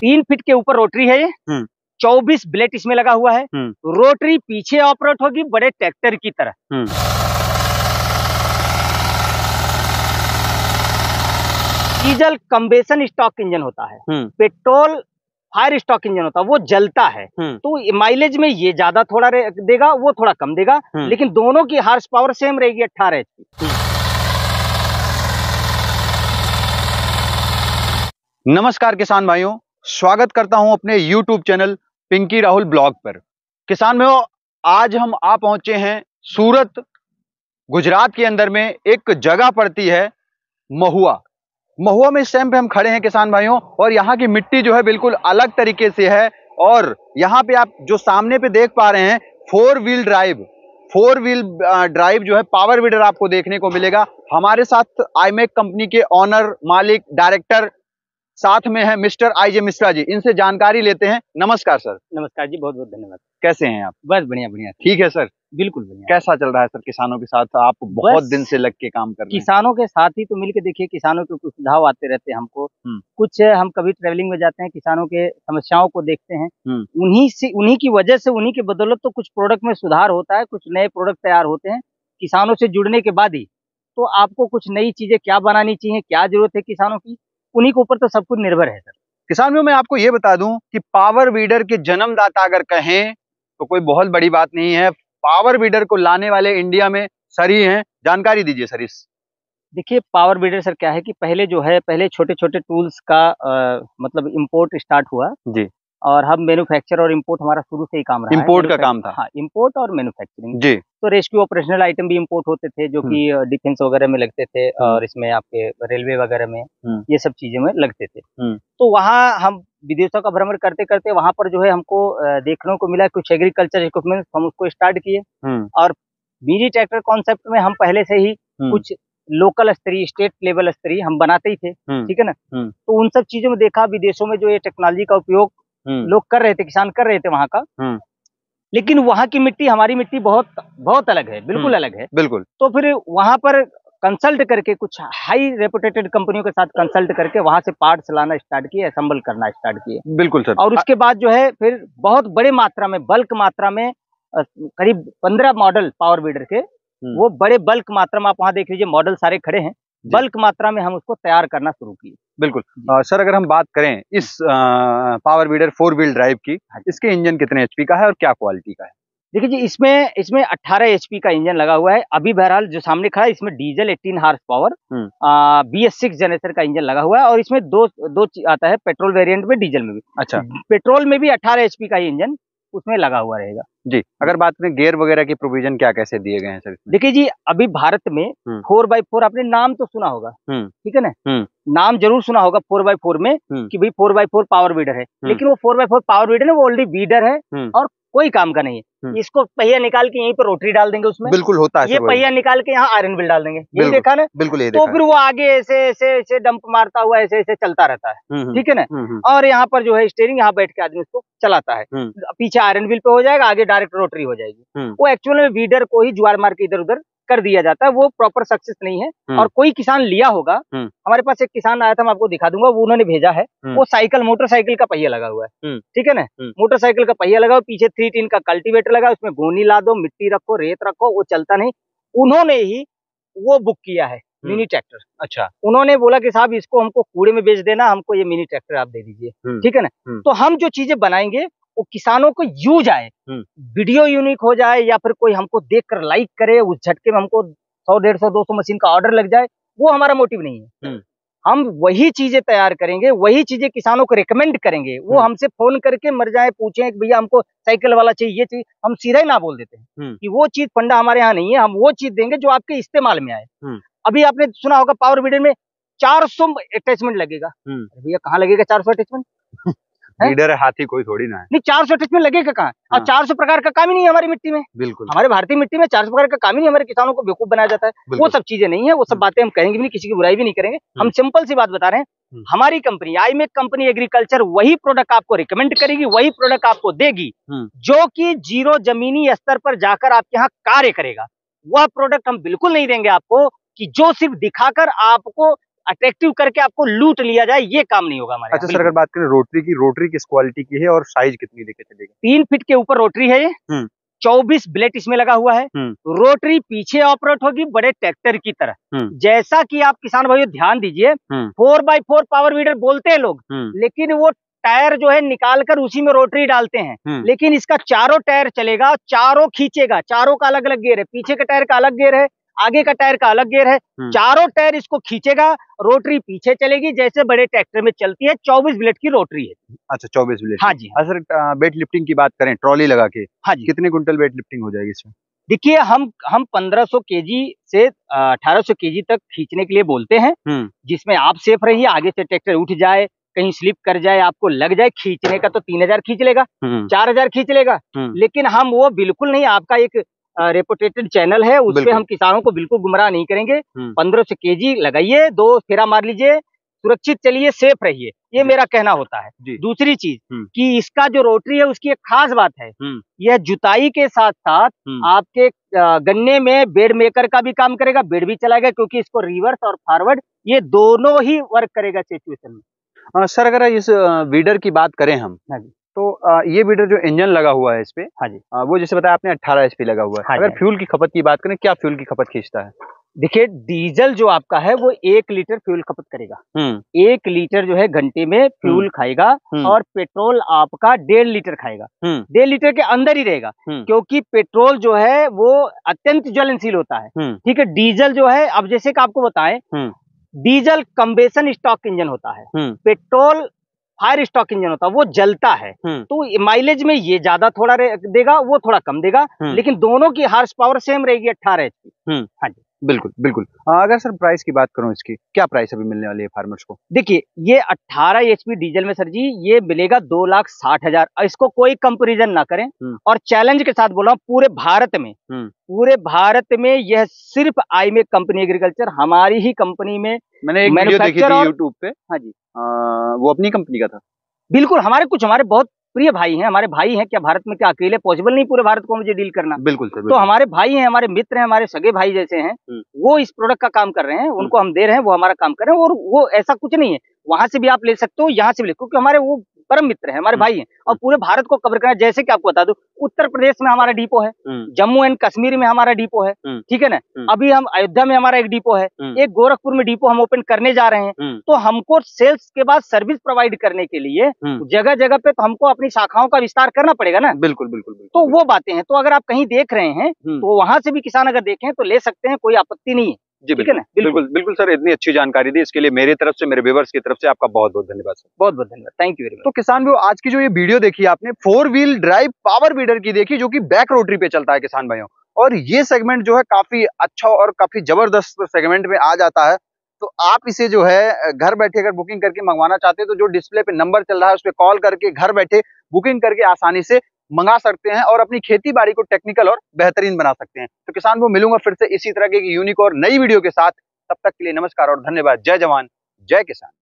3 feet के ऊपर rotary है ये। 24 ब्लेड इसमें लगा हुआ है। रोटरी पीछे ऑपरेट होगी बड़े ट्रैक्टर की तरह। डीजल कंबेशन स्टॉक इंजन होता है, पेट्रोल फायर स्टॉक इंजन होता है, वो जलता है। तो माइलेज में ये ज्यादा थोड़ा देगा, वो थोड़ा कम देगा, लेकिन दोनों की हार्स पावर सेम रहेगी 18 HP। नमस्कार किसान भाइयों, स्वागत करता हूं अपने YouTube channel Pinky Rahul blog पर। किसान भाइयों, आज हम आ पहुंचे हैं सूरत, गुजरात के अंदर में एक जगह पड़ती है महुआ। महुआ में इस टाइम पे हम खड़े हैं किसान भाइयों, और यहाँ की मिट्टी जो है बिल्कुल अलग तरीके से है। और यहाँ पे आप जो सामने पे देख पा रहे हैं फोर व्हील ड्राइव जो है पावर वीडर आपको देखने को मिलेगा। हमारे साथ आईमेक कंपनी के ऑनर, मालिक, डायरेक्टर साथ में है मिस्टर आईजे मिश्रा जी। इनसे जानकारी लेते हैं। नमस्कार सर। नमस्कार जी, बहुत बहुत धन्यवाद। कैसे हैं आप? बस बढ़िया बढ़िया। ठीक है सर, बिल्कुल बढ़िया। कैसा चल रहा है सर किसानों के साथ? आप बहुत दिन से लग के काम कर रहे हैं। किसानों के साथ ही तो मिलके देखिए, किसानों के कुछ सुझाव आते रहते हैं हमको। कुछ हम कभी ट्रेवलिंग में जाते हैं, किसानों के समस्याओं को देखते हैं, उन्हीं की वजह से, उन्हीं की बदौलत तो कुछ प्रोडक्ट में सुधार होता है, कुछ नए प्रोडक्ट तैयार होते हैं किसानों से जुड़ने के बाद ही। तो आपको कुछ नई चीजें क्या बनानी चाहिए, क्या जरूरत है किसानों की, उन्हीं के ऊपर तो सब कुछ निर्भर है सर। किसान भाई, मैं आपको ये बता दूं कि पावर वीडर के जन्मदाता अगर कहें तो कोई बहुत बड़ी बात नहीं है। पावर वीडर को लाने वाले इंडिया में सर ही हैं। जानकारी दीजिए सर इस। देखिए, पावर वीडर सर क्या है कि पहले छोटे छोटे टूल्स का मतलब इंपोर्ट स्टार्ट हुआ जी। और हम मैन्युफैक्चर और इंपोर्ट, हमारा शुरू से ही काम रहा है। इंपोर्ट का काम था। हाँ, इंपोर्ट और मैन्युफैक्चरिंग जी। तो रेस्क्यू ऑपरेशनल आइटम भी इंपोर्ट होते थे, जो कि डिफेंस वगैरह में लगते थे, और इसमें आपके रेलवे वगैरह में ये सब चीजों में लगते थे। तो वहाँ हम विदेशों का भ्रमण करते करते वहाँ पर जो है हमको देखने को मिला कुछ एग्रीकल्चर इक्विपमेंट, हम उसको स्टार्ट किए। और मिनी ट्रैक्टर कॉन्सेप्ट में हम पहले से ही कुछ लोकल स्तरीय, स्टेट लेवल स्तरीय हम बनाते ही थे, ठीक है ना। तो उन सब चीजों में देखा, विदेशों में जो ये टेक्नोलॉजी का उपयोग लोग कर रहे थे, किसान कर रहे थे वहाँ का, लेकिन वहाँ की मिट्टी हमारी मिट्टी बहुत बहुत अलग है, बिल्कुल अलग है। बिल्कुल। तो फिर वहाँ पर कंसल्ट करके, कुछ हाई रेपुटेटेड कंपनियों के साथ कंसल्ट करके वहाँ से पार्ट्स लाना स्टार्ट किए, असेंबल करना स्टार्ट किए। बिल्कुल सर। और उसके बाद जो है फिर बहुत बड़े मात्रा में, बल्क मात्रा में, करीब 15 मॉडल पावर वीडर के, वो बड़े बल्क मात्रा में, आप वहाँ देख लीजिए मॉडल सारे खड़े हैं, बल्क मात्रा में हम उसको तैयार करना शुरू किए। बिल्कुल। सर, अगर हम बात करें इस पावर वीडर 4 व्हील ड्राइव की, इसके इंजन कितने HP का है और क्या क्वालिटी का है? देखिए जी, इसमें 18 HP का इंजन लगा हुआ है। अभी बहरहाल जो सामने खड़ा है, इसमें diesel 18 horse power BS6 generator का इंजन लगा हुआ है, और इसमें दो आता है, पेट्रोल वेरिएंट में, डीजल में भी। अच्छा। पेट्रोल में भी 18 HP का ही इंजन उसमें लगा हुआ रहेगा जी। अगर बात करें गियर वगैरह की प्रोविजन क्या कैसे दिए गए हैं सर? देखिए जी, अभी भारत में 4x4, आपने नाम तो सुना होगा, ठीक है ना, नाम जरूर सुना होगा 4x4 में, कि भाई 4x4 पावर वीडर है, लेकिन वो 4x4 पावर वीडर है, वो ऑलरेडी वीडर है और कोई काम का नहीं है। इसको पहिया निकाल के यहीं पर रोटरी डाल देंगे उसमें, बिल्कुल होता है। ये पहिया निकाल के यहाँ आयरन व्हील डाल देंगे, ये देखा ना? बिल्कुल। तो फिर वो आगे ऐसे ऐसे ऐसे डंप मारता हुआ ऐसे ऐसे चलता रहता है, ठीक है ना। और यहाँ पर जो है स्टीयरिंग, यहाँ बैठ के आदमी उसको चलाता है, पीछे आयरन व्हील पे हो जाएगा, आगे डायरेक्ट रोटरी हो जाएगी। वो एक्चुअल में वीडर को ही जुआर मार के इधर उधर कर दिया जाता है, वो प्रॉपर सक्सेस नहीं है। और कोई किसान लिया होगा, हमारे पास एक किसान आया था, मैं आपको दिखा दूंगा, वो उन्होंने भेजा है, वो मोटरसाइकिल का पहिया लगा हुआ है, ठीक है ना, मोटरसाइकिल का पहिया लगा, पीछे 3 टिन का कल्टीवेटर लगा, उसमें गोनी ला दो, मिट्टी रखो, रेत रखो, वो चलता नहीं। उन्होंने ही वो बुक किया है मिनी ट्रैक्टर। अच्छा। उन्होंने बोला कि साहब इसको हमको कूड़े में बेच देना, हमको ये मिनी ट्रैक्टर आप दे दीजिए, ठीक है ना। तो हम जो चीजें बनाएंगे वो किसानों को यूज आए, वीडियो यूनिक हो जाए, या फिर कोई हमको देखकर लाइक करे, उस झटके में हमको 100, 150, 200 मशीन का ऑर्डर लग जाए, वो हमारा मोटिव नहीं है। हम वही चीजें तैयार करेंगे, वही चीजें किसानों को रिकमेंड करेंगे। वो हमसे फोन करके मर जाए, पूछें कि भैया हमको साइकिल वाला चाहिए, ये चाहिए, हम सीधा ही ना बोल देते हैं कि वो चीज फंडा हमारे यहाँ नहीं है, हम वो चीज देंगे जो आपके इस्तेमाल में आए। अभी आपने सुना होगा पावर वीडर में 400 अटैचमेंट लगेगा। भैया कहाँ लगेगा 400 अटैचमेंट? लीडर है, हाथी कोई थोड़ी ना है। नहीं, 400 अटैचमेंट लगेगा कहाँ? और 400 प्रकार का काम ही नहीं है हमारी मिट्टी में। बिल्कुल। हमारे भारतीय मिट्टी में 400 प्रकार का काम ही नहीं, हमारे किसानों को बेवकूफ बनाया जाता है। वो सब चीजें नहीं है, वो सब बातें हम कहेंगे भी नहीं, किसी की बुराई भी नहीं करेंगे। हम सिंपल सी बात बता रहे हैं, हमारी कंपनी आईमेक कंपनी एग्रीकल्चर वही प्रोडक्ट आपको रिकमेंड करेगी, वही प्रोडक्ट आपको देगी जो कि जीरो जमीनी स्तर पर जाकर आपके यहाँ कार्य करेगा। वह प्रोडक्ट हम बिल्कुल नहीं देंगे आपको कि जो सिर्फ दिखाकर आपको अट्रैक्टिव करके आपको लूट लिया जाए, ये काम नहीं होगा हमारे। अच्छा सर, अगर बात करें रोटरी किस क्वालिटी की है और साइज कितनी लेके चलेगी? 3 फीट के ऊपर रोटरी है ये, 24 ब्लेड इसमें लगा हुआ है। रोटरी पीछे ऑपरेट होगी बड़े ट्रैक्टर की तरह। जैसा कि आप किसान भाइयों ध्यान दीजिए, 4x4 पावर वीडर बोलते हैं लोग, लेकिन वो टायर जो है निकाल कर उसी में रोटरी डालते हैं, लेकिन इसका चारों टायर चलेगा, चारों खींचेगा, चारों का अलग अलग गेयर है, पीछे का टायर का अलग गेयर है, आगे का टायर का अलग गेयर है, चारों टायर इसको खींचेगा, रोटरी पीछे चलेगी जैसे बड़े ट्रैक्टर में चलती है। 24 ब्लेड की रोटरी है। अच्छा 24 ब्लेड। हाँ जी। सर वेट लिफ्टिंग की बात करें ट्रॉली लगा के, हाँ जी, कितने कुंटल वेट लिफ्टिंग हो जाएगी इसमें? देखिए हम 1500 केजी से 1800 केजी तक खींचने के लिए बोलते हैं, जिसमें आप सेफ रहिए, आगे से ट्रैक्टर उठ जाए, कहीं स्लिप कर जाए, आपको लग जाए, खींचने का तो 3000 खींच लेगा, 4000 खींच लेगा, लेकिन हम वो बिल्कुल नहीं, आपका एक रेपुटेटेड चैनल है, उसपे हम किसानों को बिल्कुल गुमराह नहीं करेंगे। 1500 केजी लगाइए, 2 फेरा मार लीजिए, सुरक्षित चलिए, सेफ रहिए, ये मेरा कहना होता है। दूसरी चीज कि इसका जो रोटरी है उसकी एक खास बात है, यह जुताई के साथ साथ आपके गन्ने में बेड मेकर का भी काम करेगा, बेड भी चलाएगा, क्योंकि इसको रिवर्स और फॉरवर्ड ये दोनों ही वर्क करेगा सिचुएशन में। सर अगर इस वीडर की बात करें हम, तो ये वीडर जो इंजन लगा हुआ है इस पे, हाँ जी, वो जैसे बताया आपने 18 HP लगा हुआ है। हाँ, अगर फ्यूल की खपत की बात करें, क्या फ्यूल की खपत खींचता है? देखिए डीजल जो आपका है वो 1 लीटर फ्यूल खपत करेगा, 1 लीटर जो है घंटे में फ्यूल खाएगा, और पेट्रोल आपका 1.5 लीटर खाएगा, 1.5 लीटर के अंदर ही रहेगा, क्योंकि पेट्रोल जो है वो अत्यंत ज्वलनशील होता है। ठीक है, डीजल जो है, अब जैसे कि आपको बताएं, डीजल कंबेशन स्टॉक इंजन होता है, पेट्रोल फायर स्टॉक इंजन होता है, वो जलता है, तो माइलेज में ये ज्यादा थोड़ा देगा, वो थोड़ा कम देगा, लेकिन दोनों की हार्स पावर सेम रहेगी 18 HP। हाँ जी, बिल्कुल बिल्कुल। अगर सर प्राइस की बात करूं, इसकी क्या प्राइस अभी मिलने वाली है फार्मर्स को? देखिए ये 18 HP डीजल में सर जी ये मिलेगा 2,60,000, इसको कोई कंपैरिजन ना करें, और चैलेंज के साथ बोल रहा हूँ, पूरे भारत में यह सिर्फ आईमेक कंपनी एग्रीकल्चर, हमारी ही कंपनी में मैंने एक वीडियो देखी थी यूट्यूब पे। हाँ जी, वो अपनी कंपनी का था। बिल्कुल, हमारे बहुत प्रिय भाई हैं, हमारे भाई हैं, क्या भारत में क्या अकेले पॉसिबल नहीं पूरे भारत को मुझे डील करना? बिल्कुल सर, तो हमारे भाई हैं, हमारे मित्र हैं, हमारे सगे भाई जैसे हैं, वो इस प्रोडक्ट का काम कर रहे हैं, उनको हम दे रहे हैं, वो हमारा काम कर रहे हैं, और वो ऐसा कुछ नहीं है, वहां से भी आप ले सकते हो, यहाँ से भी ले, क्योंकि हमारे वो परम मित्र हैं, हमारे भाई हैं, और पूरे भारत को कवर करना। जैसे कि आपको बता दूं, उत्तर प्रदेश में हमारा डिपो है, जम्मू एंड कश्मीर में हमारा डिपो है, ठीक है ना, अभी हम अयोध्या में हमारा एक डिपो है, एक गोरखपुर में डिपो हम ओपन करने जा रहे हैं, तो हमको सेल्स के बाद सर्विस प्रोवाइड करने के लिए जगह जगह पे तो हमको अपनी शाखाओं का विस्तार करना पड़ेगा ना। बिल्कुल बिल्कुल, तो वो बातें हैं, तो अगर आप कहीं देख रहे हैं तो वहां से भी किसान अगर देखें तो ले सकते हैं, कोई आपत्ति नहीं है। जी बिल्कुल, बिल्कुल बिल्कुल सर, इतनी अच्छी जानकारी दी, इसके लिए मेरी तरफ से, मेरे व्यूअर्स की तरफ से आपका बहुत बहुत धन्यवाद सर। बहुत बहुत धन्यवाद, थैंक यू वेरी मच। तो किसान भाइयों, आज की जो ये वीडियो देखी आपने 4 व्हील ड्राइव पावर वीडर की देखी, जो कि बैक रोटरी पे चलता है किसान भाइयों, और ये सेगमेंट जो है काफी अच्छा और काफी जबरदस्त सेगमेंट में आ जाता है। तो आप इसे जो है घर बैठे अगर बुकिंग करके मंगवाना चाहते हैं, तो जो डिस्प्ले पे नंबर चल रहा है उस पर कॉल करके घर बैठे बुकिंग करके आसानी से मंगा सकते हैं, और अपनी खेती बाड़ी को टेक्निकल और बेहतरीन बना सकते हैं। तो किसान को मिलूंगा फिर से इसी तरह की यूनिक और नई वीडियो के साथ, तब तक के लिए नमस्कार और धन्यवाद। जय जवान जय किसान।